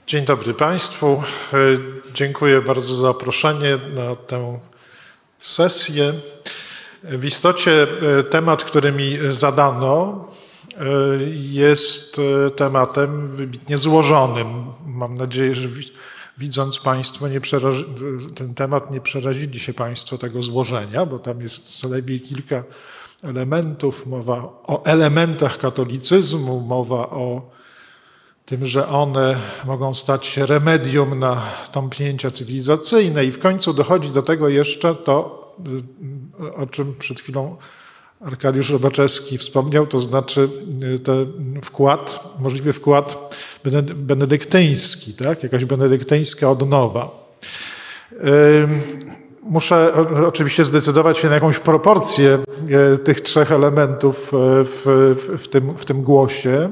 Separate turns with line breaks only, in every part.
Dzień dobry Państwu. Dziękuję bardzo za zaproszenie na tę sesję. W istocie temat, który mi zadano, jest tematem wybitnie złożonym. Mam nadzieję, że widząc Państwo, ten temat nie przerazili się Państwo tego złożenia, bo tam jest co najmniej kilka elementów. Mowa o elementach katolicyzmu, mowa o tym, że one mogą stać się remedium na tąpnięcia cywilizacyjne i w końcu dochodzi do tego jeszcze to, o czym przed chwilą Arkadiusz Robaczewski wspomniał, to znaczy ten wkład, możliwy wkład benedyktyński, tak? Jakaś benedyktyńska odnowa. Muszę oczywiście zdecydować się na jakąś proporcję tych trzech elementów w tym głosie.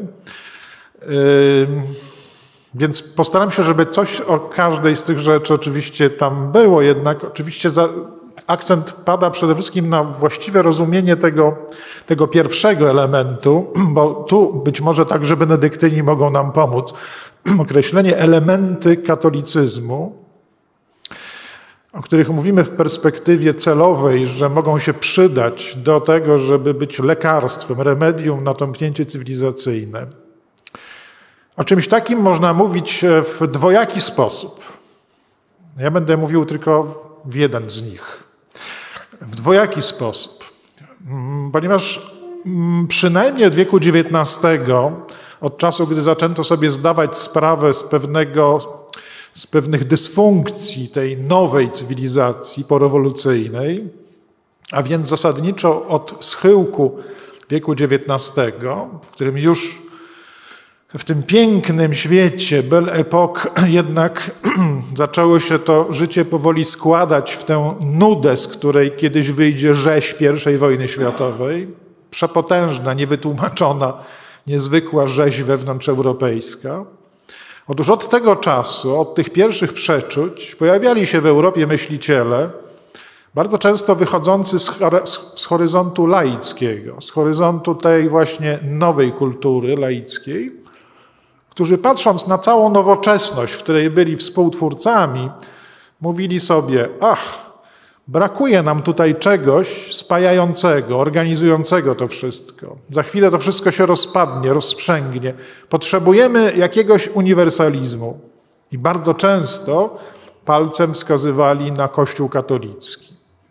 Więc postaram się, żeby coś o każdej z tych rzeczy oczywiście tam było, jednak oczywiście akcent pada przede wszystkim na właściwe rozumienie tego pierwszego elementu, bo tu być może także benedyktyni mogą nam pomóc. Określenie elementy katolicyzmu, o których mówimy w perspektywie celowej, że mogą się przydać do tego, żeby być lekarstwem, remedium na tąpnięcie cywilizacyjne. O czymś takim można mówić w dwojaki sposób. Ja będę mówił tylko w jeden z nich. W dwojaki sposób. Ponieważ przynajmniej od wieku XIX, od czasu, gdy zaczęto sobie zdawać sprawę z pewnych dysfunkcji tej nowej cywilizacji porewolucyjnej, a więc zasadniczo od schyłku wieku XIX, w którym już w tym pięknym świecie Belle Époque jednak zaczęło się to życie powoli składać w tę nudę, z której kiedyś wyjdzie rzeź I wojny światowej. Przepotężna, niewytłumaczona, niezwykła rzeź wewnątrzeuropejska. Otóż od tego czasu, od tych pierwszych przeczuć pojawiali się w Europie myśliciele, bardzo często wychodzący z horyzontu laickiego, z horyzontu tej właśnie nowej kultury laickiej, którzy patrząc na całą nowoczesność, w której byli współtwórcami, mówili sobie, brakuje nam tutaj czegoś spajającego, organizującego to wszystko. Za chwilę to wszystko się rozpadnie, rozprzęgnie. Potrzebujemy jakiegoś uniwersalizmu. I bardzo często palcem wskazywali na Kościół katolicki.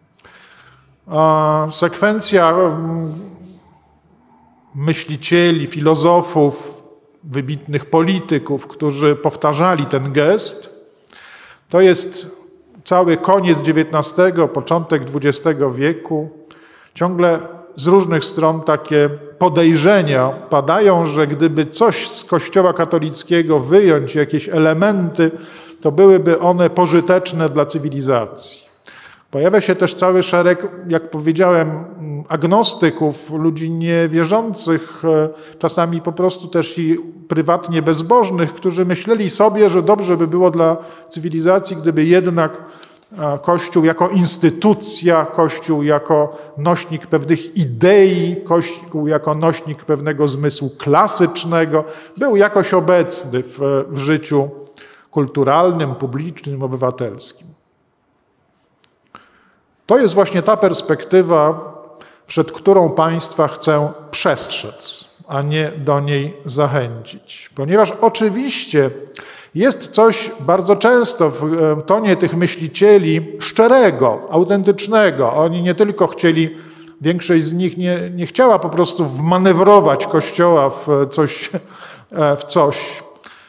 Sekwencja myślicieli, filozofów, wybitnych polityków, którzy powtarzali ten gest, to jest cały koniec XIX, początek XX wieku. Ciągle z różnych stron takie podejrzenia padają, że gdyby coś z Kościoła katolickiego wyjąć, jakieś elementy, to byłyby one pożyteczne dla cywilizacji. Pojawia się też cały szereg, jak powiedziałem, agnostyków, ludzi niewierzących, czasami po prostu też i prywatnie bezbożnych, którzy myśleli sobie, że dobrze by było dla cywilizacji, gdyby jednak Kościół jako instytucja, Kościół jako nośnik pewnych idei, Kościół jako nośnik pewnego zmysłu klasycznego był jakoś obecny w życiu kulturalnym, publicznym, obywatelskim. To jest właśnie ta perspektywa, przed którą Państwa chcę przestrzec, a nie do niej zachęcić. Ponieważ oczywiście jest coś bardzo często w tonie tych myślicieli szczerego, autentycznego. Oni nie tylko chcieli, większość z nich nie chciała po prostu wmanewrować Kościoła w coś,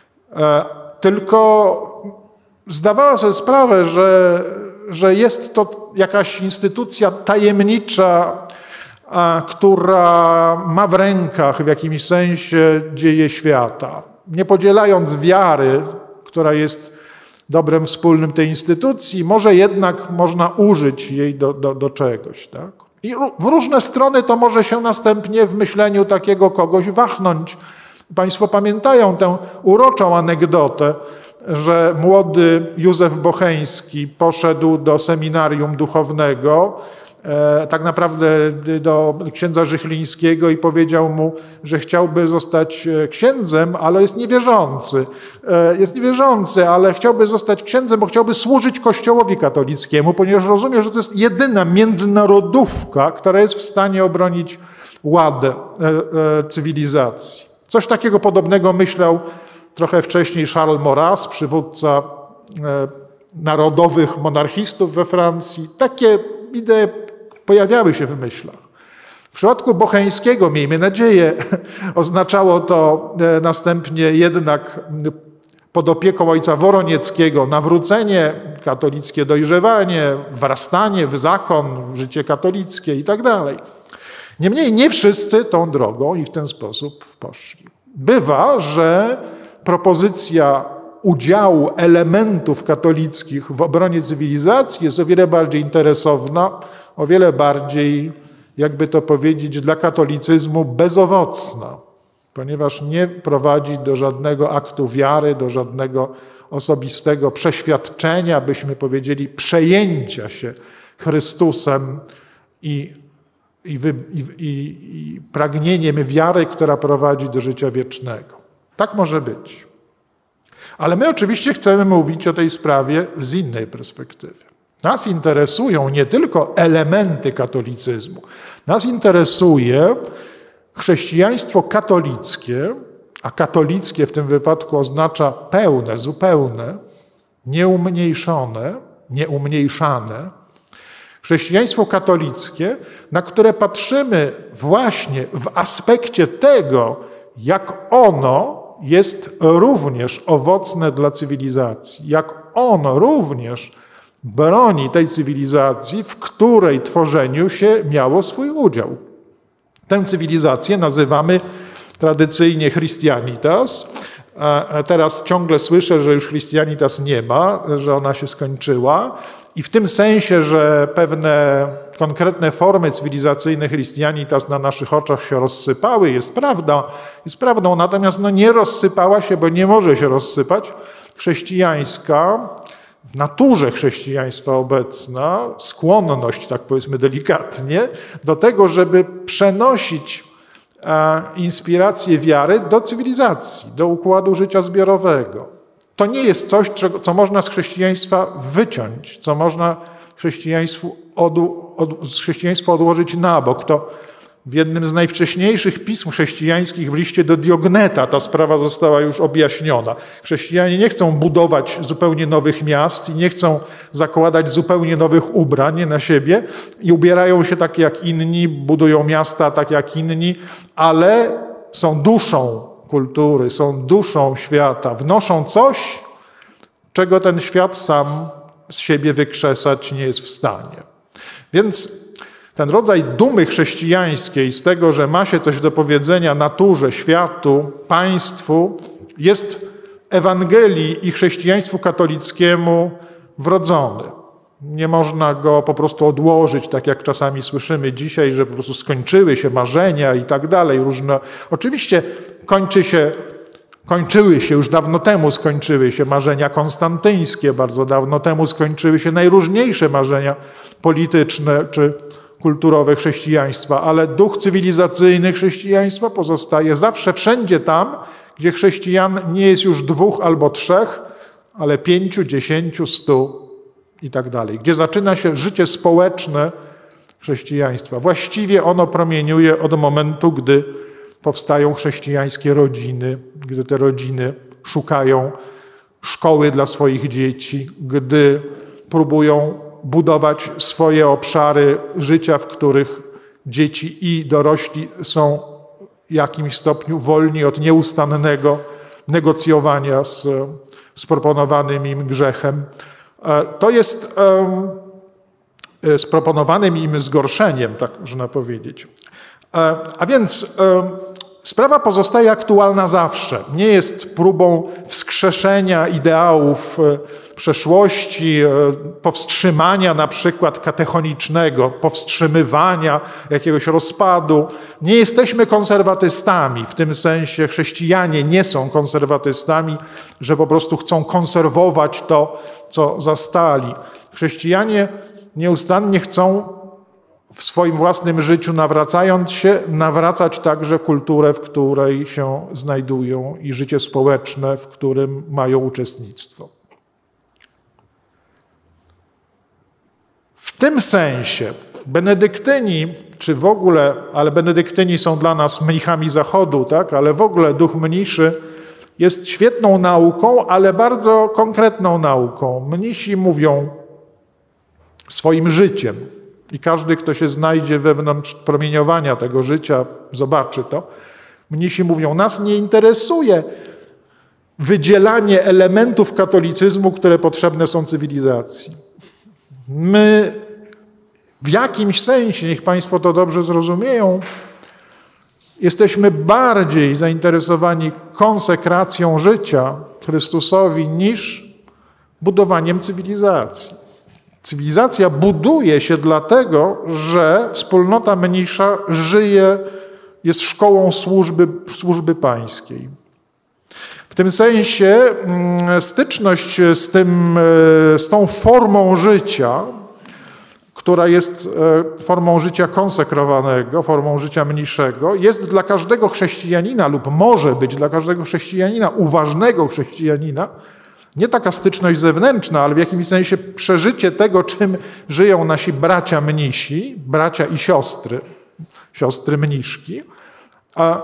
tylko zdawała sobie sprawę, że jest to jakaś instytucja tajemnicza, która ma w rękach w jakimś sensie dzieje świata. Nie podzielając wiary, która jest dobrem wspólnym tej instytucji, może jednak można użyć jej do czegoś. Tak? I w różne strony to może się następnie w myśleniu takiego kogoś wachnąć. Państwo pamiętają tę uroczą anegdotę, że młody Józef Bocheński poszedł do seminarium duchownego tak naprawdę do księdza Żychlińskiego i powiedział mu, że chciałby zostać księdzem, ale jest niewierzący. Jest niewierzący, ale chciałby zostać księdzem, bo chciałby służyć Kościołowi katolickiemu, ponieważ rozumie, że to jest jedyna międzynarodówka, która jest w stanie obronić ład cywilizacji. Coś takiego podobnego myślał trochę wcześniej Charles Maurras, przywódca narodowych monarchistów we Francji. Takie idee pojawiały się w myślach. W przypadku Bocheńskiego, miejmy nadzieję, oznaczało to następnie jednak pod opieką ojca Woronieckiego nawrócenie, katolickie dojrzewanie, wrastanie w zakon, w życie katolickie i tak dalej. Niemniej nie wszyscy tą drogą i w ten sposób poszli. Bywa, że propozycja udziału elementów katolickich w obronie cywilizacji jest o wiele bardziej interesowna, o wiele bardziej, jakby to powiedzieć, dla katolicyzmu bezowocna, ponieważ nie prowadzi do żadnego aktu wiary, do żadnego osobistego przeświadczenia, byśmy powiedzieli, przejęcia się Chrystusem i pragnieniem wiary, która prowadzi do życia wiecznego. Tak może być. Ale my oczywiście chcemy mówić o tej sprawie z innej perspektywy. Nas interesują nie tylko elementy katolicyzmu. Nas interesuje chrześcijaństwo katolickie, a katolickie w tym wypadku oznacza pełne, zupełne, nieumniejszane. Chrześcijaństwo katolickie, na które patrzymy właśnie w aspekcie tego, jak ono jest również owocne dla cywilizacji, jak ono również broni tej cywilizacji, w której tworzeniu się miało swój udział. Tę cywilizację nazywamy tradycyjnie Christianitas. Teraz ciągle słyszę, że już Christianitas nie ma, że ona się skończyła. I w tym sensie, że pewne konkretne formy cywilizacyjne Christianitas na naszych oczach się rozsypały, jest prawdą, natomiast nie rozsypała się, bo nie może się rozsypać, chrześcijańska, w naturze chrześcijaństwa obecna, skłonność, tak powiedzmy delikatnie, do tego, żeby przenosić inspirację wiary do cywilizacji, do układu życia zbiorowego. To nie jest coś, co można z chrześcijaństwa wyciąć, co można chrześcijaństwo odłożyć na bok. To w jednym z najwcześniejszych pism chrześcijańskich, w liście do Diogneta, ta sprawa została już objaśniona. Chrześcijanie nie chcą budować zupełnie nowych miast i nie chcą zakładać zupełnie nowych ubrań na siebie i ubierają się tak jak inni, budują miasta tak jak inni, ale są duszą kultury, są duszą świata, wnoszą coś, czego ten świat sam z siebie wykrzesać nie jest w stanie. Więc ten rodzaj dumy chrześcijańskiej z tego, że ma się coś do powiedzenia naturze, światu, państwu, jest Ewangelii i chrześcijaństwu katolickiemu wrodzony. Nie można go po prostu odłożyć, tak jak czasami słyszymy dzisiaj, że po prostu skończyły się marzenia i tak dalej. Różne. Oczywiście kończyły się, już dawno temu skończyły się marzenia konstantyńskie, bardzo dawno temu skończyły się najróżniejsze marzenia polityczne czy kulturowe chrześcijaństwa, ale duch cywilizacyjny chrześcijaństwa pozostaje zawsze, wszędzie tam, gdzie chrześcijan nie jest już 2 albo 3, ale 5, 10, 100 i tak dalej. Gdzie zaczyna się życie społeczne chrześcijaństwa. Właściwie ono promieniuje od momentu, gdy powstają chrześcijańskie rodziny, gdy te rodziny szukają szkoły dla swoich dzieci, gdy próbują budować swoje obszary życia, w których dzieci i dorośli są w jakimś stopniu wolni od nieustannego negocjowania z proponowanym im grzechem. To jest z proponowanym im zgorszeniem, tak można powiedzieć. A więc sprawa pozostaje aktualna zawsze. Nie jest próbą wskrzeszenia ideałów przeszłości, powstrzymania na przykład katechonicznego, powstrzymywania jakiegoś rozpadu. Nie jesteśmy konserwatystami, w tym sensie chrześcijanie nie są konserwatystami, że po prostu chcą konserwować to, co zastali. Chrześcijanie nieustannie chcą w swoim własnym życiu nawracając się, nawracać także kulturę, w której się znajdują i życie społeczne, w którym mają uczestnictwo. W tym sensie benedyktyni, czy w ogóle, ale benedyktyni są dla nas mnichami Zachodu, tak? Ale w ogóle duch mniszy jest świetną nauką, ale bardzo konkretną nauką. Mnisi mówią swoim życiem i każdy, kto się znajdzie wewnątrz promieniowania tego życia, zobaczy to. Mnisi mówią, nas nie interesuje wydzielanie elementów katolicyzmu, które potrzebne są cywilizacji. My w jakimś sensie, niech Państwo to dobrze zrozumieją, jesteśmy bardziej zainteresowani konsekracją życia Chrystusowi niż budowaniem cywilizacji. Cywilizacja buduje się dlatego, że wspólnota mnisza żyje, jest szkołą służby pańskiej. W tym sensie styczność z tą formą życia, która jest formą życia konsekrowanego, formą życia mniszego, jest dla każdego chrześcijanina lub może być dla każdego chrześcijanina, uważnego chrześcijanina, nie taka styczność zewnętrzna, ale w jakimś sensie przeżycie tego, czym żyją nasi bracia mnisi, bracia i siostry mniszki. A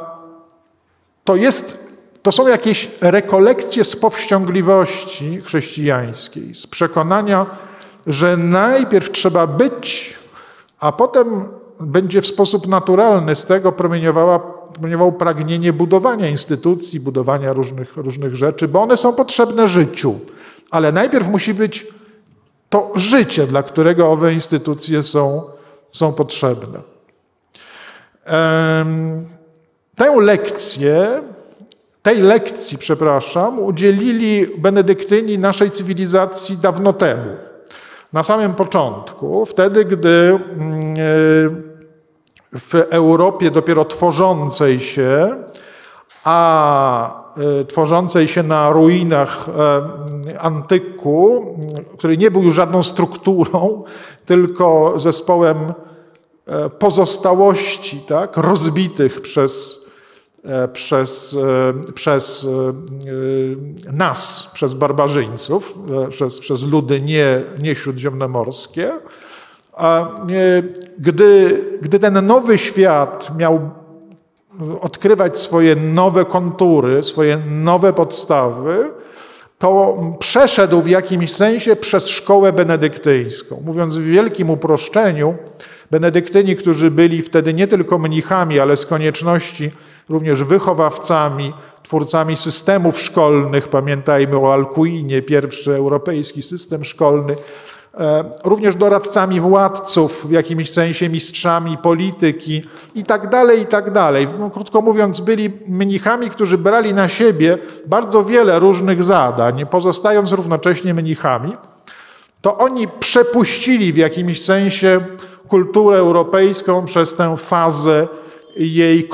to są jakieś rekolekcje z powściągliwości chrześcijańskiej, z przekonania, że najpierw trzeba być, a potem będzie w sposób naturalny z tego promieniowało pragnienie budowania instytucji, budowania różnych rzeczy, bo one są potrzebne życiu. Ale najpierw musi być to życie, dla którego owe instytucje są potrzebne. Tej lekcji, udzielili benedyktyni naszej cywilizacji dawno temu. Na samym początku, wtedy, gdy w Europie dopiero tworzącej się na ruinach antyku, który nie był już żadną strukturą, tylko zespołem pozostałości, tak, rozbitych przez nas, przez barbarzyńców, przez ludy nie śródziemnomorskie. A gdy ten nowy świat miał odkrywać swoje nowe kontury, swoje nowe podstawy, to przeszedł w jakimś sensie przez szkołę benedyktyńską. Mówiąc w wielkim uproszczeniu, benedyktyni, którzy byli wtedy nie tylko mnichami, ale z konieczności również wychowawcami, twórcami systemów szkolnych, pamiętajmy o Alcuinie, pierwszy europejski system szkolny, również doradcami władców, w jakimś sensie mistrzami polityki i tak dalej. No, krótko mówiąc, byli mnichami, którzy brali na siebie bardzo wiele różnych zadań, pozostając równocześnie mnichami. To oni przepuścili w jakimś sensie kulturę europejską przez tę fazę jej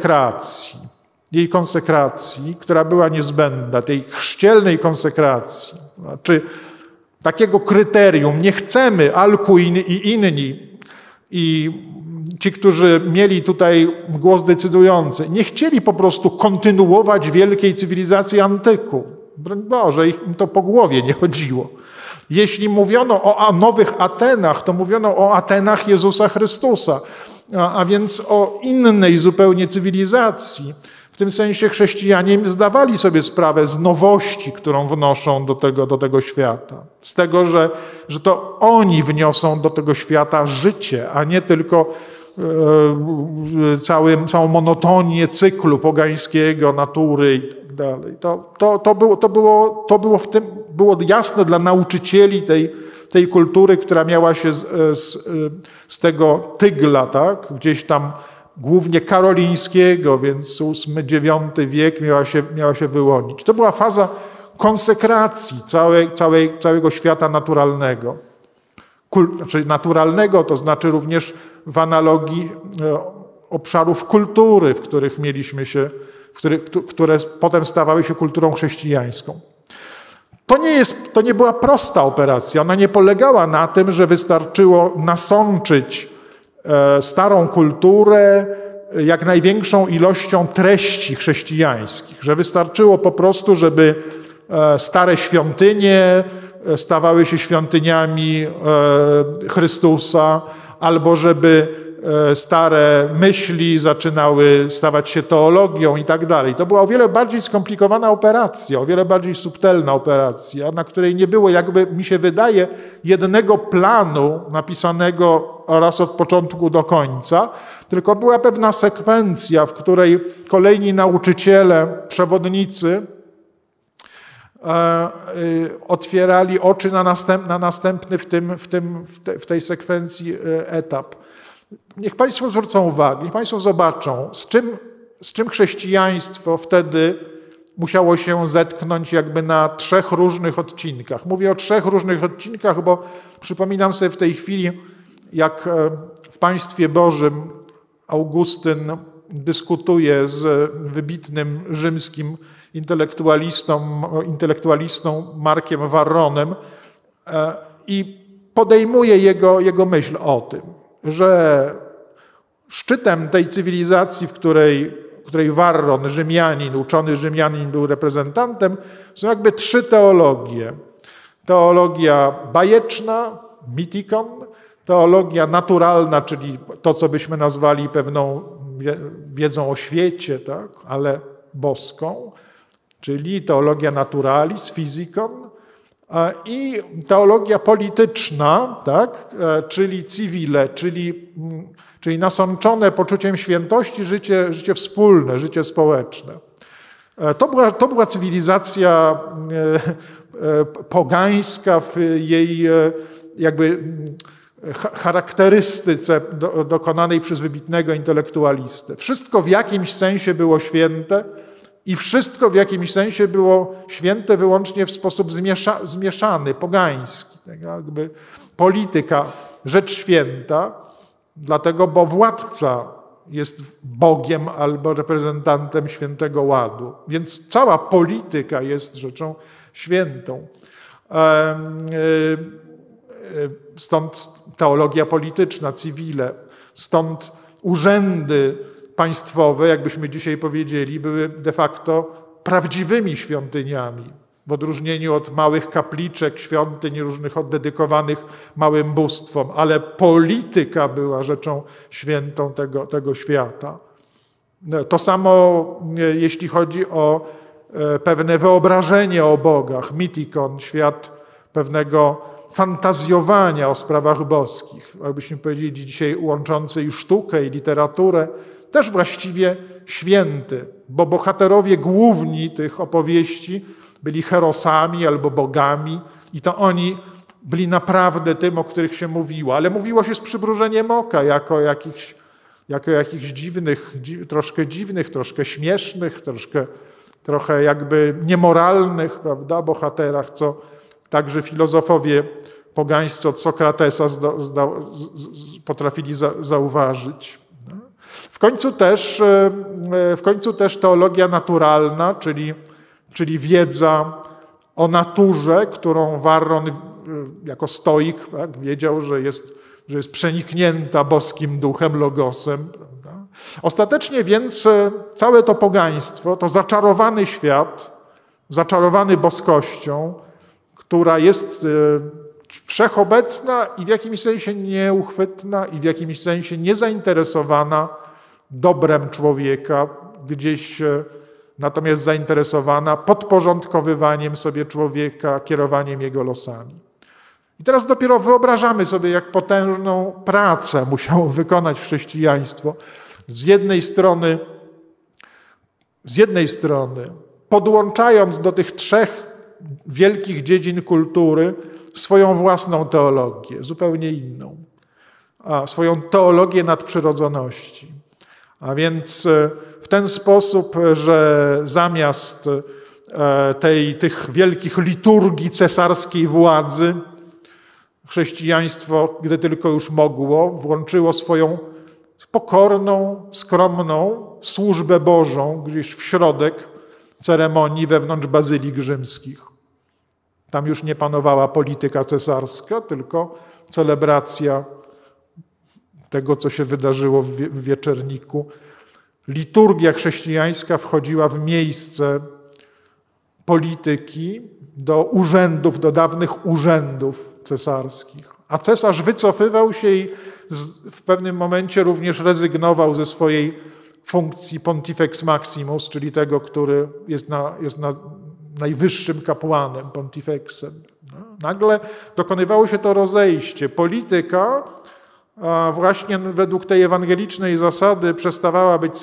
konsekracji, która była niezbędna, tej chrzcielnej konsekracji. Znaczy takiego kryterium, nie chcemy Alcuin i inni, i ci, którzy mieli tutaj głos decydujący, nie chcieli po prostu kontynuować wielkiej cywilizacji antyku. Broń Boże, im to po głowie nie chodziło. Jeśli mówiono o nowych Atenach, to mówiono o Atenach Jezusa Chrystusa, a więc o innej zupełnie cywilizacji. W tym sensie chrześcijanie zdawali sobie sprawę z nowości, którą wnoszą do tego świata. Z tego, że to oni wniosą do tego świata życie, a nie tylko całą monotonię cyklu pogańskiego, natury i tak dalej. Było jasne dla nauczycieli tej kultury, która miała się z tego tygla, tak? Gdzieś tam głównie karolińskiego, więc VIII-IX wiek miała się wyłonić. To była faza konsekracji całego świata naturalnego. Znaczy naturalnego, to znaczy również w analogii obszarów kultury, w których mieliśmy się, które potem stawały się kulturą chrześcijańską. To nie była prosta operacja. Ona nie polegała na tym, że wystarczyło nasączyć starą kulturę jak największą ilością treści chrześcijańskich, że wystarczyło po prostu, żeby stare świątynie stawały się świątyniami Chrystusa, albo żeby stare myśli zaczynały stawać się teologią i tak dalej. To była o wiele bardziej skomplikowana operacja, o wiele bardziej subtelna operacja, na której nie było, jakby mi się wydaje, jednego planu napisanego raz od początku do końca, tylko była pewna sekwencja, w której kolejni nauczyciele, przewodnicy otwierali oczy na następny w tej sekwencji etap. Niech Państwo zwrócą uwagę, niech Państwo zobaczą, z czym chrześcijaństwo wtedy musiało się zetknąć jakby na 3 różnych odcinkach. Mówię o 3 różnych odcinkach, bo przypominam sobie w tej chwili, jak w Państwie Bożym Augustyn dyskutuje z wybitnym rzymskim intelektualistą Markiem Varronem i podejmuje jego myśl o tym, że szczytem tej cywilizacji, w której Varron, Rzymianin, uczony Rzymianin był reprezentantem, są jakby 3 teologie. Teologia bajeczna, mitikon, teologia naturalna, czyli to, co byśmy nazwali pewną wiedzą o świecie, tak, ale boską, czyli teologia naturalis, physicon, i teologia polityczna, tak, czyli civile, czyli nasączone poczuciem świętości życie wspólne, życie społeczne. To była cywilizacja pogańska w jej jakby charakterystyce dokonanej przez wybitnego intelektualistę. Wszystko w jakimś sensie było święte i wszystko w jakimś sensie było święte wyłącznie w sposób zmieszany, pogański. Tak jakby polityka, rzecz święta, dlatego, bo władca jest Bogiem albo reprezentantem świętego ładu. Więc cała polityka jest rzeczą świętą. Stąd teologia polityczna, civile, stąd urzędy państwowe, jakbyśmy dzisiaj powiedzieli, były de facto prawdziwymi świątyniami, w odróżnieniu od małych kapliczek, świątyń różnych oddedykowanych małym bóstwom, ale polityka była rzeczą świętą tego świata. To samo jeśli chodzi o pewne wyobrażenie o bogach, mitikon, świat pewnego fantazjowania o sprawach boskich, jakbyśmy powiedzieli dzisiaj łączący i sztukę, i literaturę, też właściwie święty, bo bohaterowie główni tych opowieści byli herosami albo bogami i to oni byli naprawdę tym, o których się mówiło, ale mówiło się z przymrużeniem oka jako jakichś dziwnych, troszkę śmiesznych, trochę jakby niemoralnych, prawda, bohaterach, co także filozofowie pogańscy od Sokratesa potrafili zauważyć. W końcu też teologia naturalna, czyli wiedza o naturze, którą Varron jako stoik, tak, wiedział, że jest przeniknięta boskim duchem, logosem. Prawda? Ostatecznie więc całe to pogaństwo, to zaczarowany świat, zaczarowany boskością, która jest wszechobecna i w jakimś sensie nieuchwytna i w jakimś sensie niezainteresowana dobrem człowieka, gdzieś natomiast zainteresowana podporządkowywaniem sobie człowieka, kierowaniem jego losami. I teraz dopiero wyobrażamy sobie, jak potężną pracę musiało wykonać chrześcijaństwo. Z jednej strony podłączając do tych 3 wielkich dziedzin kultury swoją własną teologię, zupełnie inną, swoją teologię nadprzyrodzoności. A więc w ten sposób, że zamiast tych wielkich liturgii cesarskiej władzy, chrześcijaństwo, gdy tylko już mogło, włączyło swoją pokorną, skromną służbę Bożą gdzieś w środek ceremonii wewnątrz bazylik rzymskich. Tam już nie panowała polityka cesarska, tylko celebracja tego, co się wydarzyło w Wieczerniku. Liturgia chrześcijańska wchodziła w miejsce polityki, do urzędów, do dawnych urzędów cesarskich. A cesarz wycofywał się i w pewnym momencie również rezygnował ze swojej funkcji Pontifex Maximus, czyli tego, który jest najwyższym kapłanem, pontifexem. Nagle dokonywało się to rozejście. Polityka właśnie według tej ewangelicznej zasady przestawała być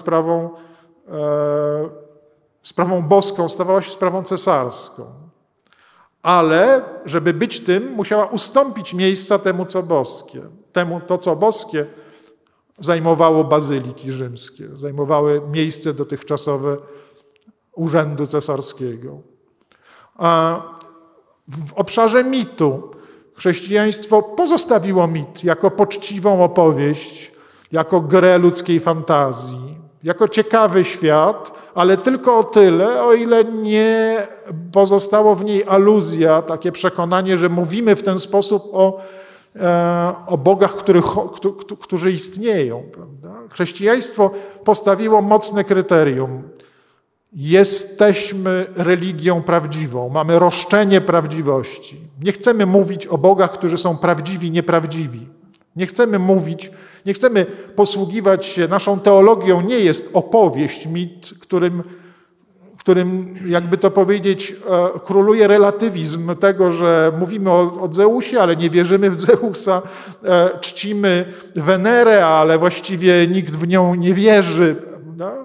sprawą boską, stawała się sprawą cesarską. Ale żeby być tym, musiała ustąpić miejsca temu, co boskie. To, co boskie, zajmowało bazyliki rzymskie, zajmowały miejsce dotychczasowe urzędu cesarskiego. A w obszarze mitu chrześcijaństwo pozostawiło mit jako poczciwą opowieść, jako grę ludzkiej fantazji, jako ciekawy świat, ale tylko o tyle, o ile nie pozostało w niej aluzja, takie przekonanie, że mówimy w ten sposób o bogach, którzy istnieją. Prawda? Chrześcijaństwo postawiło mocne kryterium. Jesteśmy religią prawdziwą, mamy roszczenie prawdziwości. Nie chcemy mówić o bogach, którzy są prawdziwi, nieprawdziwi. Nie chcemy posługiwać się, naszą teologią nie jest opowieść, mit, którym jakby to powiedzieć, króluje relatywizm tego, że mówimy o Zeusie, ale nie wierzymy w Zeusa, czcimy Wenerę, ale właściwie nikt w nią nie wierzy. Prawda?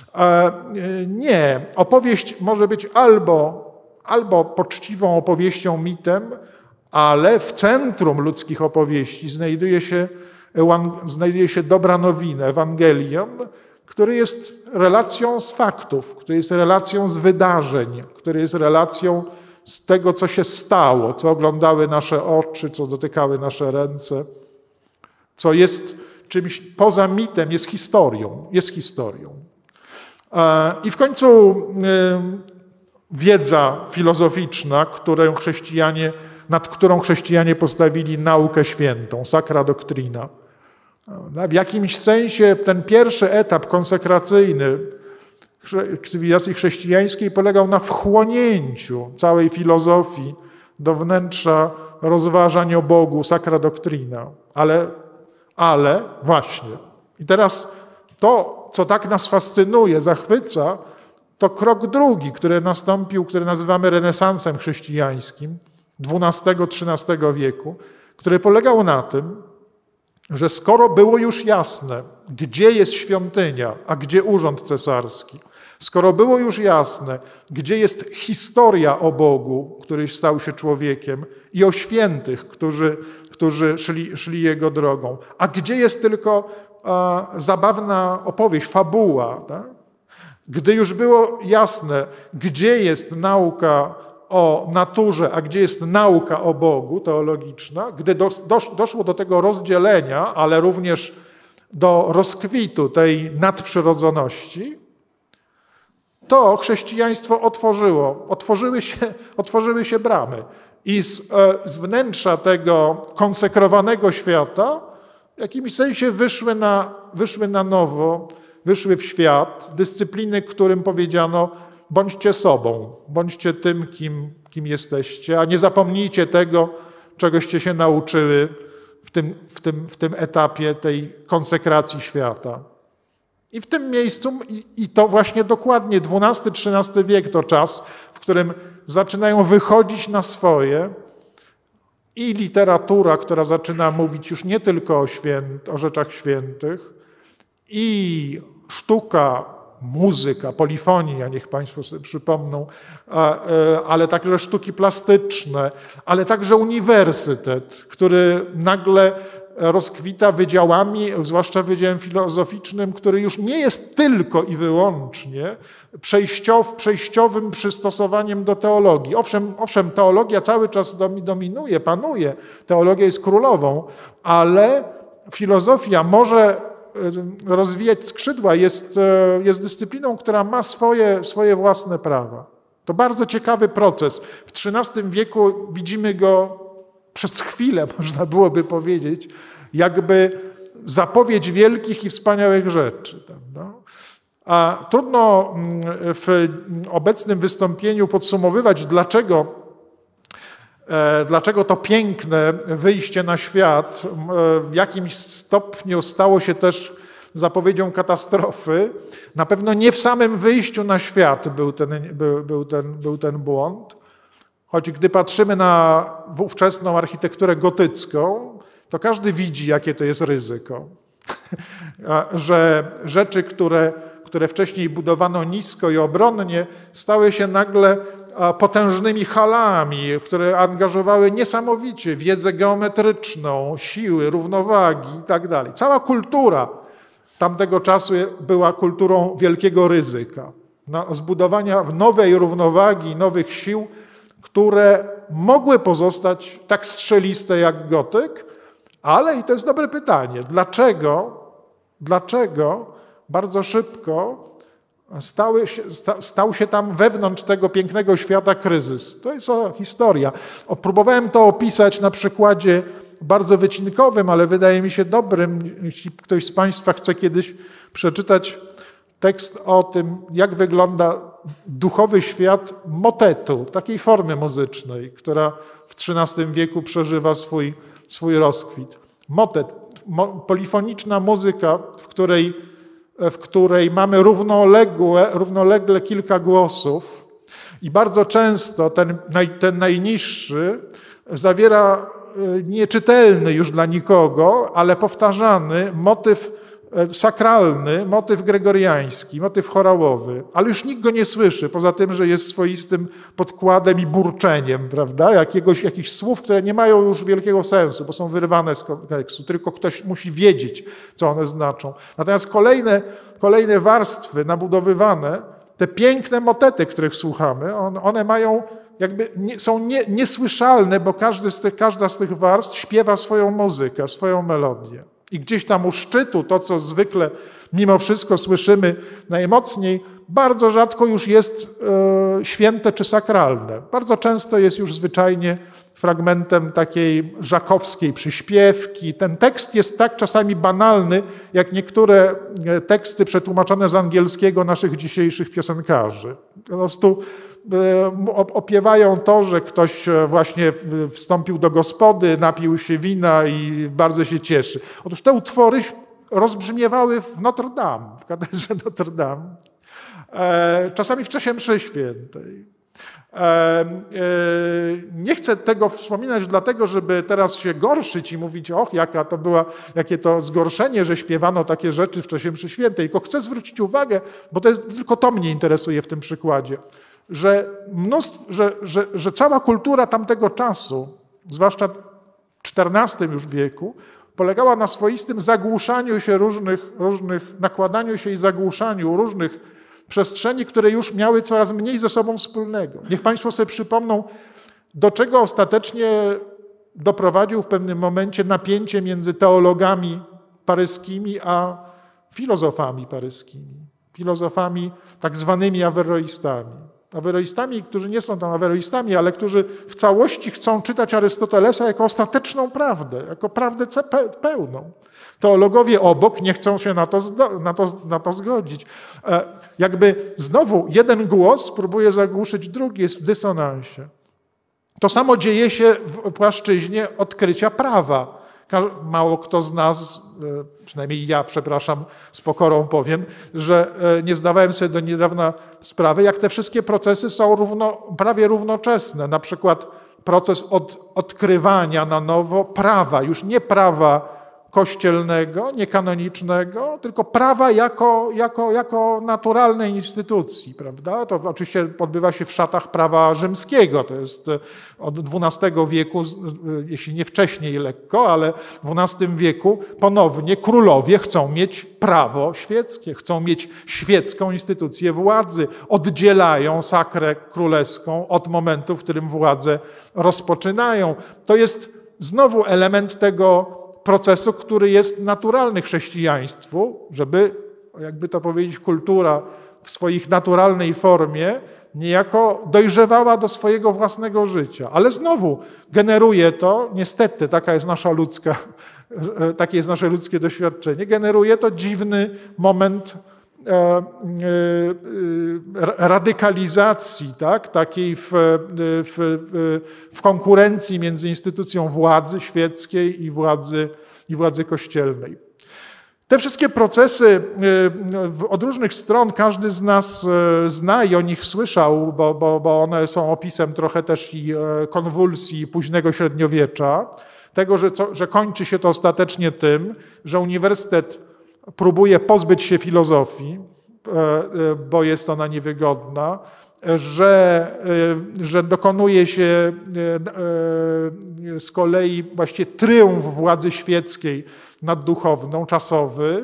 Nie. Opowieść może być albo poczciwą opowieścią, mitem, ale w centrum ludzkich opowieści znajduje się dobra nowina, Ewangelion, który jest relacją z faktów, który jest relacją z wydarzeń, który jest relacją z tego, co się stało, co oglądały nasze oczy, co dotykały nasze ręce, co jest czymś poza mitem, jest historią. I w końcu wiedza filozoficzna, nad którą chrześcijanie postawili naukę świętą, sacra doctrina. W jakimś sensie ten pierwszy etap konsekracyjny cywilizacji chrześcijańskiej polegał na wchłonięciu całej filozofii do wnętrza rozważań o Bogu, sacra doctrina. Ale właśnie. I teraz to, co tak nas fascynuje, zachwyca, to krok drugi, który nastąpił, który nazywamy renesansem chrześcijańskim XII-XIII wieku, który polegał na tym, że skoro było już jasne, gdzie jest świątynia, a gdzie urząd cesarski, skoro było już jasne, gdzie jest historia o Bogu, który stał się człowiekiem, i o świętych, którzy szli Jego drogą, a gdzie jest tylko zabawna opowieść, fabuła, tak? Gdy już było jasne, gdzie jest nauka o naturze, a gdzie jest nauka o Bogu teologiczna, gdy doszło do tego rozdzielenia, ale również do rozkwitu tej nadprzyrodzoności, to chrześcijaństwo otworzyły się bramy. I z wnętrza tego konsekrowanego świata w jakimś sensie wyszły na nowo, wyszły w świat dyscypliny, którym powiedziano: bądźcie sobą, bądźcie tym, kim jesteście, a nie zapomnijcie tego, czegoście się nauczyły w tym etapie tej konsekracji świata. I w tym miejscu, i to właśnie dokładnie XII-XIII wiek to czas, w którym zaczynają wychodzić na swoje i literatura, która zaczyna mówić już nie tylko o rzeczach świętych, i sztuka, muzyka, polifonia, niech Państwo sobie przypomną, ale także sztuki plastyczne, ale także uniwersytet, który nagle rozkwita wydziałami, zwłaszcza wydziałem filozoficznym, który już nie jest tylko i wyłącznie przejściowym przystosowaniem do teologii. Owszem, teologia cały czas dominuje, panuje, teologia jest królową, ale filozofia może rozwijać skrzydła, jest dyscypliną, która ma swoje własne prawa. To bardzo ciekawy proces. W XIII wieku widzimy go przez chwilę, można byłoby powiedzieć, jakby zapowiedź wielkich i wspaniałych rzeczy. Prawda? A trudno w obecnym wystąpieniu podsumowywać, dlaczego to piękne wyjście na świat w jakimś stopniu stało się też zapowiedzią katastrofy. Na pewno nie w samym wyjściu na świat był ten błąd. Choć gdy patrzymy na ówczesną architekturę gotycką, to każdy widzi, jakie to jest ryzyko. Że rzeczy, które wcześniej budowano nisko i obronnie, stały się nagle potężnymi halami, które angażowały niesamowicie wiedzę geometryczną, siły, równowagi i tak dalej. Cała kultura tamtego czasu była kulturą wielkiego ryzyka. Zbudowania nowej równowagi, nowych sił, które mogły pozostać tak strzeliste jak gotyk, ale, i to jest dobre pytanie, dlaczego bardzo szybko stał się tam wewnątrz tego pięknego świata kryzys? To jest historia. Próbowałem to opisać na przykładzie bardzo wycinkowym, ale wydaje mi się dobrym, jeśli ktoś z Państwa chce kiedyś przeczytać tekst o tym, jak wygląda duchowy świat motetu, takiej formy muzycznej, która w XIII wieku przeżywa swój rozkwit. Motet, polifoniczna muzyka, w której mamy równolegle kilka głosów i bardzo często ten najniższy zawiera nieczytelny już dla nikogo, ale powtarzany motyw sakralny, motyw gregoriański, motyw chorałowy, ale już nikt go nie słyszy, poza tym, że jest swoistym podkładem i burczeniem, prawda? Jakichś słów, które nie mają już wielkiego sensu, bo są wyrwane z kontekstu, tylko ktoś musi wiedzieć, co one znaczą. Natomiast kolejne warstwy nabudowywane, te piękne motety, których słuchamy, one mają są niesłyszalne, bo każda z tych warstw śpiewa swoją muzykę, swoją melodię. I gdzieś tam u szczytu, to co zwykle mimo wszystko słyszymy najmocniej, bardzo rzadko już jest święte czy sakralne. Bardzo często jest już zwyczajnie fragmentem takiej żakowskiej przyśpiewki. Ten tekst jest tak czasami banalny, jak niektóre teksty przetłumaczone z angielskiego naszych dzisiejszych piosenkarzy. Po prostu opiewają to, że ktoś właśnie wstąpił do gospody, napił się wina i bardzo się cieszy. Otóż te utwory rozbrzmiewały w Notre Dame, w katedrze Notre Dame, czasami w czasie mszy świętej. Nie chcę tego wspominać dlatego, żeby teraz się gorszyć i mówić, jakie to zgorszenie, że śpiewano takie rzeczy w czasie mszy świętej, tylko chcę zwrócić uwagę, bo tylko to mnie interesuje w tym przykładzie, że cała kultura tamtego czasu, zwłaszcza w XIV już wieku, polegała na swoistym zagłuszaniu się nakładaniu się i zagłuszaniu różnych przestrzeni, które już miały coraz mniej ze sobą wspólnego. Niech Państwo sobie przypomną, do czego ostatecznie doprowadził w pewnym momencie napięcie między teologami paryskimi a filozofami paryskimi. Filozofami tak zwanymi aweroistami. Aweroistami, którzy nie są tam aweroistami, ale którzy w całości chcą czytać Arystotelesa jako ostateczną prawdę, jako prawdę pełną. Teologowie obok nie chcą się na to zgodzić. Jakby znowu jeden głos próbuje zagłuszyć drugi, jest w dysonansie. To samo dzieje się w płaszczyźnie odkrycia prawa. Mało kto z nas, przynajmniej ja, przepraszam, z pokorą powiem, że nie zdawałem sobie do niedawna sprawy, jak te wszystkie procesy są prawie równoczesne. Na przykład proces odkrywania na nowo prawa, już nie prawa kościelnego, niekanonicznego, tylko prawa jako naturalnej instytucji, prawda? To oczywiście odbywa się w szatach prawa rzymskiego, to jest od XII wieku, jeśli nie wcześniej lekko, ale w XII wieku ponownie królowie chcą mieć prawo świeckie, chcą mieć świecką instytucję władzy, oddzielają sakrę królewską od momentu, w którym władzę rozpoczynają. To jest znowu element tego procesu, który jest naturalny chrześcijaństwu, żeby, jakby to powiedzieć, kultura w swojej naturalnej formie niejako dojrzewała do swojego własnego życia. Ale znowu generuje to, niestety taka jest nasza ludzka takie jest nasze ludzkie doświadczenie, generuje to dziwny moment radykalizacji, tak? Takiej w konkurencji między instytucją władzy świeckiej i władzy kościelnej. Te wszystkie procesy od różnych stron każdy z nas zna i o nich słyszał, bo one są opisem trochę też i konwulsji późnego średniowiecza, tego, że kończy się to ostatecznie tym, że uniwersytet próbuje pozbyć się filozofii, bo jest ona niewygodna, że dokonuje się z kolei właściwie tryumf władzy świeckiej nad duchowną, czasowy,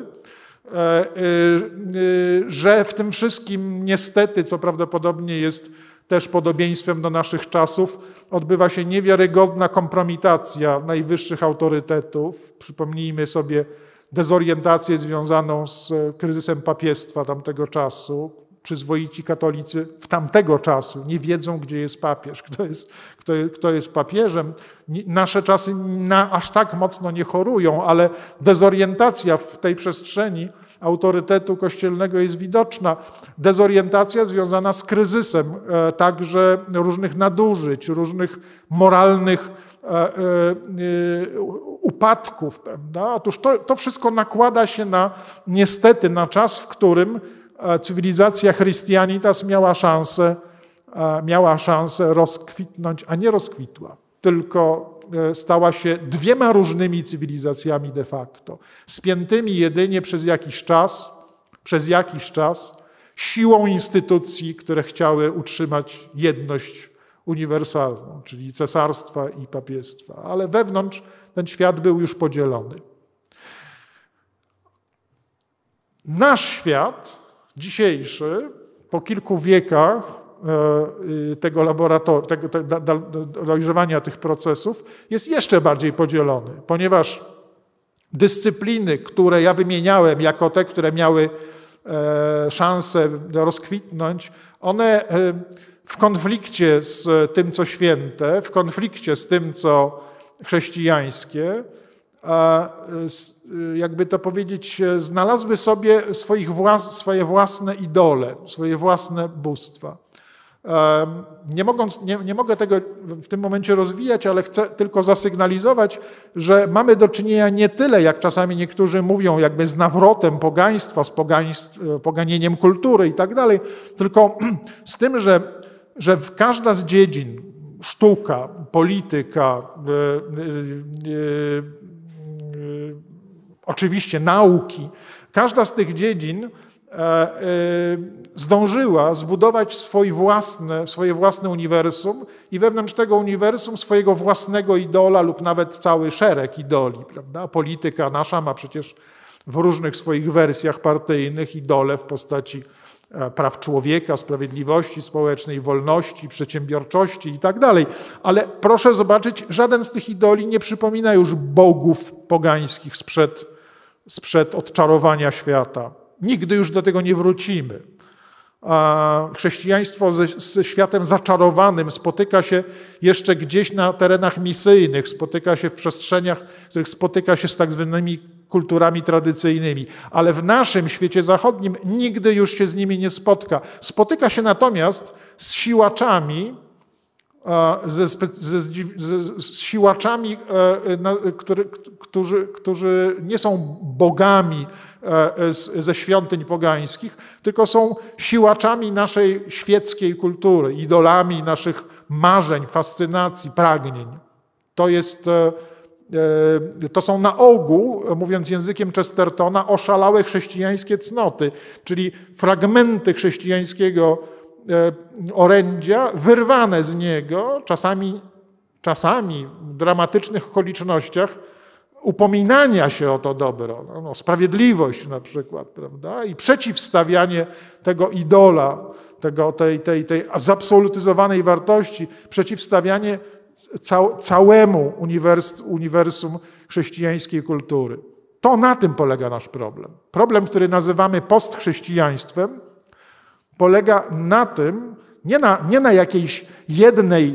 że w tym wszystkim niestety, co prawdopodobnie jest też podobieństwem do naszych czasów, odbywa się niewiarygodna kompromitacja najwyższych autorytetów. Przypomnijmy sobie dezorientację związaną z kryzysem papiestwa tamtego czasu. Przyzwoici katolicy tamtego czasu nie wiedzą, gdzie jest papież, kto jest papieżem. Nasze czasy aż tak mocno nie chorują, ale dezorientacja w tej przestrzeni autorytetu kościelnego jest widoczna. Dezorientacja związana z kryzysem, także różnych nadużyć, różnych moralnych upadków. Prawda? Otóż to wszystko nakłada się niestety na czas, w którym cywilizacja Christianitas miała szansę rozkwitnąć, a nie rozkwitła, tylko stała się dwiema różnymi cywilizacjami de facto, spiętymi jedynie przez jakiś czas siłą instytucji, które chciały utrzymać jedność uniwersalną, czyli cesarstwa i papiestwa, ale wewnątrz ten świat był już podzielony. Nasz świat dzisiejszy, po kilku wiekach tego dojrzewania tych procesów, jest jeszcze bardziej podzielony, ponieważ dyscypliny, które ja wymieniałem jako te, które miały szansę rozkwitnąć, one w konflikcie z tym, co święte, w konflikcie z tym, co chrześcijańskie, jakby to powiedzieć, znalazły sobie swoje własne idole, swoje własne bóstwa. Nie mogę tego w tym momencie rozwijać, ale chcę tylko zasygnalizować, że mamy do czynienia nie tyle, jak czasami niektórzy mówią, jakby z nawrotem pogaństwa, z poganieniem kultury i tak dalej, tylko z tym, że każda z dziedzin, sztuka, polityka, oczywiście nauki, każda z tych dziedzin zdążyła zbudować swoje własne uniwersum i wewnątrz tego uniwersum swojego własnego idola lub nawet cały szereg idoli. Prawda? Polityka nasza ma przecież w różnych swoich wersjach partyjnych idole w postaci praw człowieka, sprawiedliwości społecznej, wolności, przedsiębiorczości i tak dalej. Ale proszę zobaczyć, żaden z tych idoli nie przypomina już bogów pogańskich sprzed odczarowania świata. Nigdy już do tego nie wrócimy. Chrześcijaństwo ze światem zaczarowanym spotyka się jeszcze gdzieś na terenach misyjnych, spotyka się w przestrzeniach, w których spotyka się z tak zwanymi kulturami tradycyjnymi, ale w naszym świecie zachodnim nigdy już się z nimi nie spotka. Spotyka się natomiast z siłaczami, którzy nie są bogami ze świątyń pogańskich, tylko są siłaczami naszej świeckiej kultury, idolami naszych marzeń, fascynacji, pragnień. To są na ogół, mówiąc językiem Chestertona, oszalałe chrześcijańskie cnoty, czyli fragmenty chrześcijańskiego orędzia wyrwane z niego, czasami w dramatycznych okolicznościach, upominania się o to dobro, sprawiedliwość na przykład, prawda? I przeciwstawianie tego idola, tej zabsolutyzowanej wartości, przeciwstawianie całemu uniwersum chrześcijańskiej kultury. To na tym polega nasz problem. Problem, który nazywamy postchrześcijaństwem, polega na tym, nie na jakiejś jednej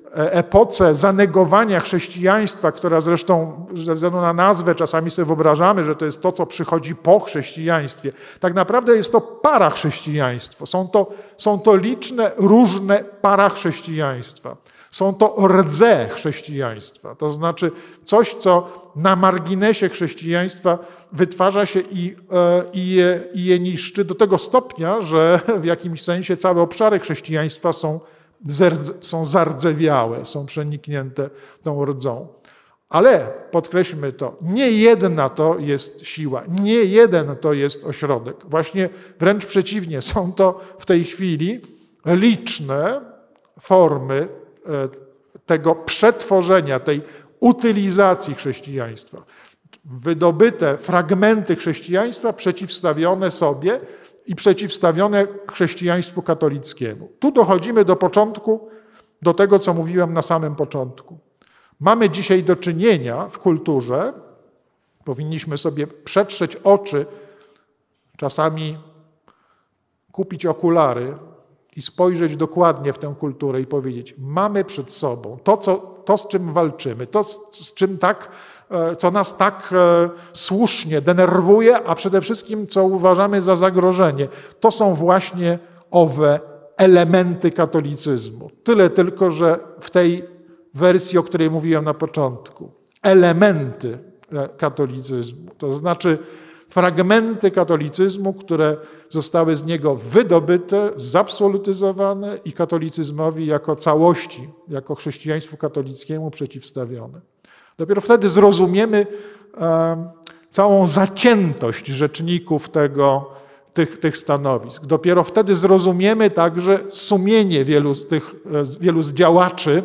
epoce zanegowania chrześcijaństwa, która zresztą ze względu na nazwę czasami sobie wyobrażamy, że to jest to, co przychodzi po chrześcijaństwie. Tak naprawdę jest to parachrześcijaństwo. Są to liczne, różne parachrześcijaństwa. Są to rdze chrześcijaństwa. To znaczy coś, co na marginesie chrześcijaństwa wytwarza się i je niszczy do tego stopnia, że w jakimś sensie całe obszary chrześcijaństwa są zardzewiałe, są przeniknięte tą rdzą. Ale podkreślmy to, nie jedna to jest siła, nie jeden to jest ośrodek. Właśnie wręcz przeciwnie, są to w tej chwili liczne formy tego przetworzenia, tej utylizacji chrześcijaństwa. Wydobyte fragmenty chrześcijaństwa przeciwstawione sobie i przeciwstawione chrześcijaństwu katolickiemu. Tu dochodzimy do początku, do tego, co mówiłem na samym początku. Mamy dzisiaj do czynienia w kulturze, powinniśmy sobie przetrzeć oczy, czasami kupić okulary i spojrzeć dokładnie w tę kulturę i powiedzieć, mamy przed sobą to, z czym walczymy, to, co nas tak słusznie denerwuje, a przede wszystkim, co uważamy za zagrożenie. To są właśnie owe elementy katolicyzmu. Tyle tylko, że w tej wersji, o której mówiłem na początku, elementy katolicyzmu, to znaczy fragmenty katolicyzmu, które zostały z niego wydobyte, zabsolutyzowane i katolicyzmowi jako całości, jako chrześcijaństwu katolickiemu przeciwstawione. Dopiero wtedy zrozumiemy całą zaciętość rzeczników tych stanowisk. Dopiero wtedy zrozumiemy także sumienie wielu z działaczy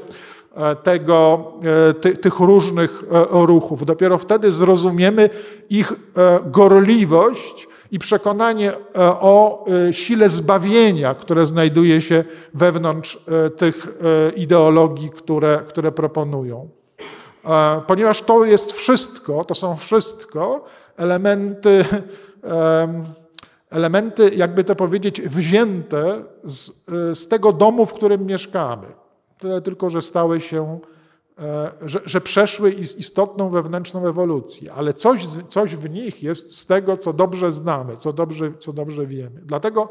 tych różnych ruchów. Dopiero wtedy zrozumiemy ich gorliwość i przekonanie o sile zbawienia, które znajduje się wewnątrz tych ideologii, które proponują. Ponieważ to są wszystko elementy, jakby to powiedzieć, wzięte z tego domu, w którym mieszkamy. Tyle tylko, że stały się, że przeszły istotną wewnętrzną ewolucję, ale coś w nich jest z tego, co dobrze znamy, co dobrze wiemy. Dlatego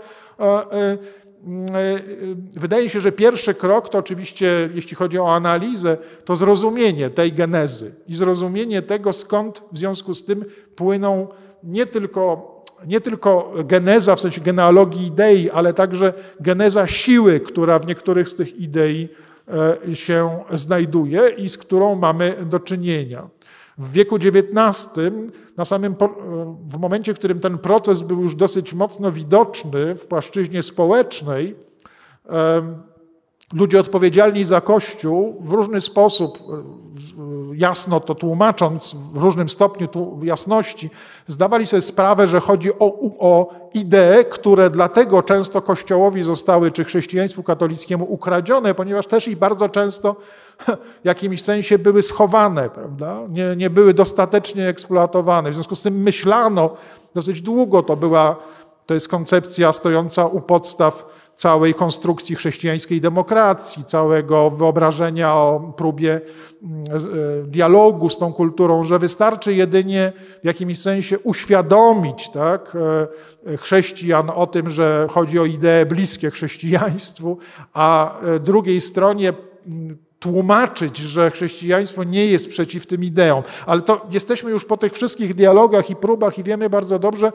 wydaje się, że pierwszy krok to oczywiście, jeśli chodzi o analizę, to zrozumienie tej genezy i zrozumienie tego, skąd w związku z tym płyną nie tylko geneza w sensie genealogii idei, ale także geneza siły, która w niektórych z tych idei się znajduje i z którą mamy do czynienia. W wieku XIX, w momencie, w którym ten proces był już dosyć mocno widoczny w płaszczyźnie społecznej, ludzie odpowiedzialni za Kościół w różny sposób, jasno to tłumacząc, w różnym stopniu jasności, zdawali sobie sprawę, że chodzi o idee, które dlatego często Kościołowi zostały, czy chrześcijaństwu katolickiemu ukradzione, ponieważ też i bardzo często w jakimś sensie były schowane, prawda? Nie były dostatecznie eksploatowane. W związku z tym myślano dosyć długo, to jest koncepcja stojąca u podstaw całej konstrukcji chrześcijańskiej demokracji, całego wyobrażenia o próbie dialogu z tą kulturą, że wystarczy jedynie w jakimś sensie uświadomić chrześcijan o tym, że chodzi o idee bliskie chrześcijaństwu, a drugiej stronie tłumaczyć, że chrześcijaństwo nie jest przeciw tym ideom. Ale to jesteśmy już po tych wszystkich dialogach i próbach i wiemy bardzo dobrze,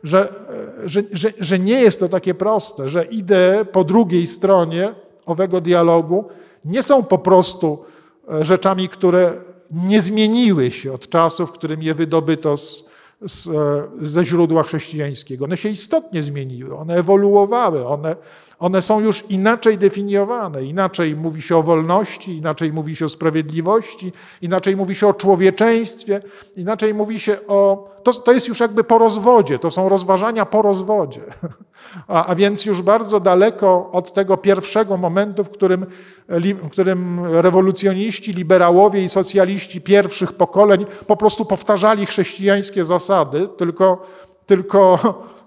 że nie jest to takie proste, że idee po drugiej stronie owego dialogu nie są po prostu rzeczami, które nie zmieniły się od czasu, w którym je wydobyto ze źródła chrześcijańskiego. One się istotnie zmieniły, one ewoluowały, one są już inaczej definiowane. Inaczej mówi się o wolności, inaczej mówi się o sprawiedliwości, inaczej mówi się o człowieczeństwie, inaczej mówi się o... To jest już jakby po rozwodzie, to są rozważania po rozwodzie. A więc już bardzo daleko od tego pierwszego momentu, w którym rewolucjoniści, liberałowie i socjaliści pierwszych pokoleń po prostu powtarzali chrześcijańskie zasady, tylko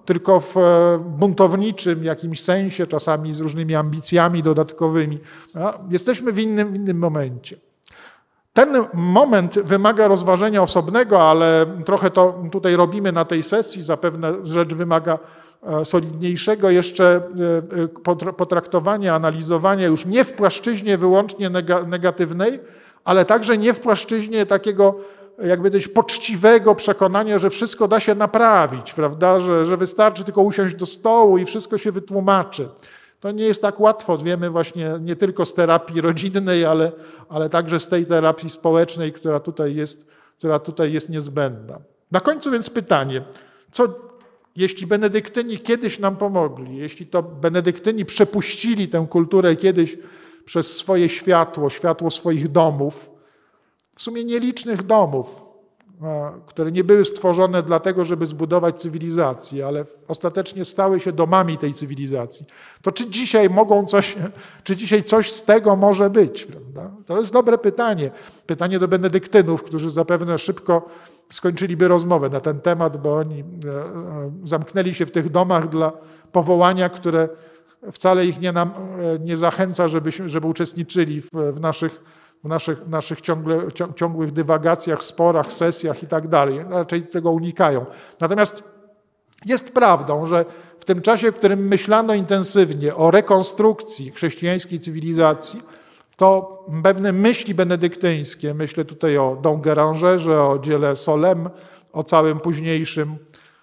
tylko w buntowniczym jakimś sensie, czasami z różnymi ambicjami dodatkowymi. Jesteśmy w innym momencie. Ten moment wymaga rozważenia osobnego, ale trochę to tutaj robimy na tej sesji. Zapewne rzecz wymaga solidniejszego jeszcze potraktowania, analizowania już nie w płaszczyźnie wyłącznie negatywnej, ale także nie w płaszczyźnie takiego jakby dość poczciwego przekonania, że wszystko da się naprawić, prawda? Że wystarczy tylko usiąść do stołu i wszystko się wytłumaczy. To nie jest tak łatwo, wiemy właśnie nie tylko z terapii rodzinnej, ale także z tej terapii społecznej, która tutaj jest niezbędna. Na końcu więc pytanie, jeśli benedyktyni kiedyś nam pomogli, jeśli to benedyktyni przepuścili tę kulturę kiedyś przez swoje światło swoich domów, w sumie nielicznych domów, które nie były stworzone dlatego, żeby zbudować cywilizację, ale ostatecznie stały się domami tej cywilizacji, to czy dzisiaj coś z tego może być? Prawda? To jest dobre pytanie. Pytanie do benedyktynów, którzy zapewne szybko skończyliby rozmowę na ten temat, bo oni zamknęli się w tych domach dla powołania, które wcale ich nie zachęca, żeby uczestniczyli w naszych ciągłych dywagacjach, sporach, sesjach i tak dalej. Raczej tego unikają. Natomiast jest prawdą, że w tym czasie, w którym myślano intensywnie o rekonstrukcji chrześcijańskiej cywilizacji, to pewne myśli benedyktyńskie, myślę tutaj o Dom Guérangerze, o dziele Solesmes, o całym późniejszym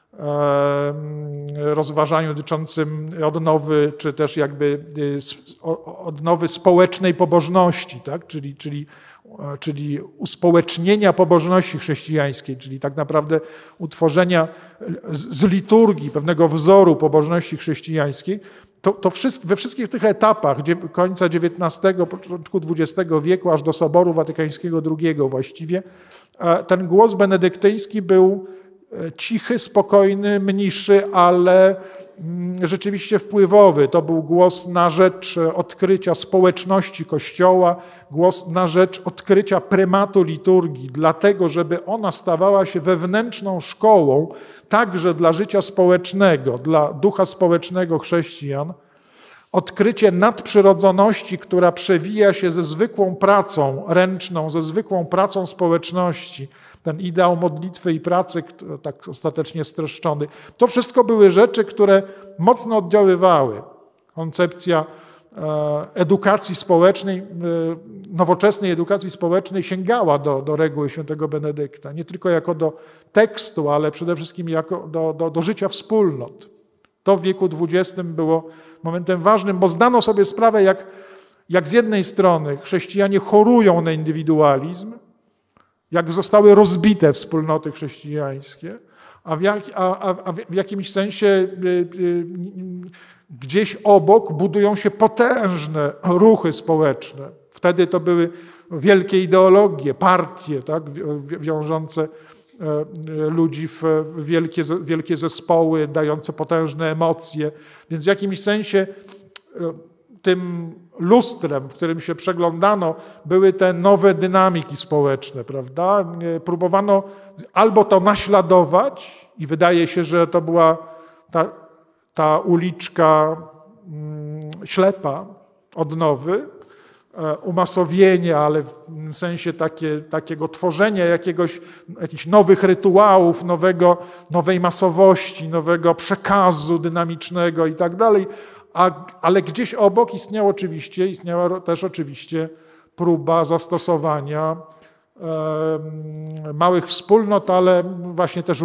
rozważaniu dotyczącym odnowy, czy też jakby odnowy społecznej pobożności, tak? czyli uspołecznienia pobożności chrześcijańskiej, czyli tak naprawdę utworzenia z liturgii pewnego wzoru pobożności chrześcijańskiej, to we wszystkich tych etapach końca XIX, początku XX wieku, aż do Soboru Watykańskiego II właściwie, ten głos benedyktyński był cichy, spokojny, mniejszy, ale rzeczywiście wpływowy. To był głos na rzecz odkrycia społeczności Kościoła, głos na rzecz odkrycia prymatu liturgii, dlatego żeby ona stawała się wewnętrzną szkołą także dla życia społecznego, dla ducha społecznego chrześcijan. Odkrycie nadprzyrodzoności, która przewija się ze zwykłą pracą ręczną, ze zwykłą pracą społeczności, ten ideał modlitwy i pracy, tak ostatecznie streszczony. To wszystko były rzeczy, które mocno oddziaływały. Koncepcja edukacji społecznej, nowoczesnej edukacji społecznej sięgała do reguły świętego Benedykta. Nie tylko jako do tekstu, ale przede wszystkim jako do życia wspólnot. To w wieku XX było momentem ważnym, bo zdano sobie sprawę, jak z jednej strony chrześcijanie chorują na indywidualizm, jak zostały rozbite wspólnoty chrześcijańskie, a w jakimś sensie gdzieś obok budują się potężne ruchy społeczne. Wtedy to były wielkie ideologie, partie, tak, wiążące ludzi w wielkie zespoły, dające potężne emocje. Więc w jakimś sensie tym lustrem, w którym się przeglądano, były te nowe dynamiki społeczne, prawda? Próbowano albo to naśladować i wydaje się, że to była ta uliczka ślepa odnowy, umasowienia, ale w sensie takiego tworzenia jakichś nowych rytuałów, nowej masowości, nowego przekazu dynamicznego i tak dalej. Ale gdzieś obok istniała też oczywiście próba zastosowania małych wspólnot, ale właśnie też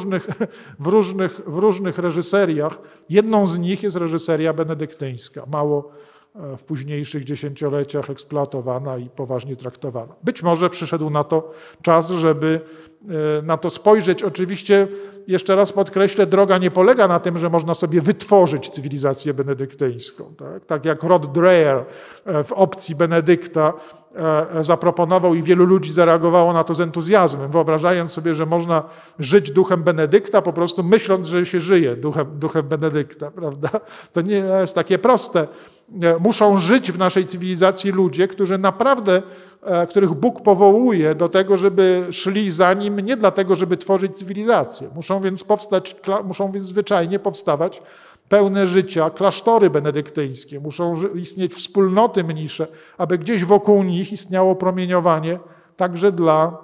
w różnych reżyseriach. Jedną z nich jest reżyseria benedyktyńska, mało w późniejszych dziesięcioleciach eksploatowana i poważnie traktowana. Być może przyszedł na to czas, żeby na to spojrzeć. Oczywiście, jeszcze raz podkreślę, droga nie polega na tym, że można sobie wytworzyć cywilizację benedyktyńską. Tak jak Rod Dreher w Opcji Benedykta zaproponował i wielu ludzi zareagowało na to z entuzjazmem, wyobrażając sobie, że można żyć duchem Benedykta, po prostu myśląc, że się żyje duchem Benedykta, prawda? To nie jest takie proste. Muszą żyć w naszej cywilizacji ludzie, którzy naprawdę, których Bóg powołuje do tego, żeby szli za Nim, nie dlatego, żeby tworzyć cywilizację. Muszą więc zwyczajnie powstawać pełne życia klasztory benedyktyńskie. Muszą istnieć wspólnoty mnisze, aby gdzieś wokół nich istniało promieniowanie także dla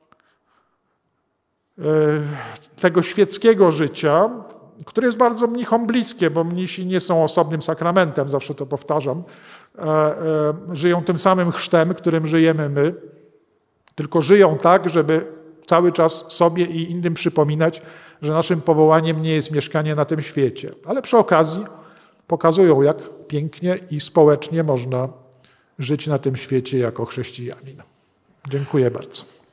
tego świeckiego życia, które jest bardzo mnichom bliskie, bo mnisi nie są osobnym sakramentem, zawsze to powtarzam. Żyją tym samym chrztem, którym żyjemy my, tylko żyją tak, żeby cały czas sobie i innym przypominać, że naszym powołaniem nie jest mieszkanie na tym świecie. Ale przy okazji pokazują, jak pięknie i społecznie można żyć na tym świecie jako chrześcijanin. Dziękuję bardzo.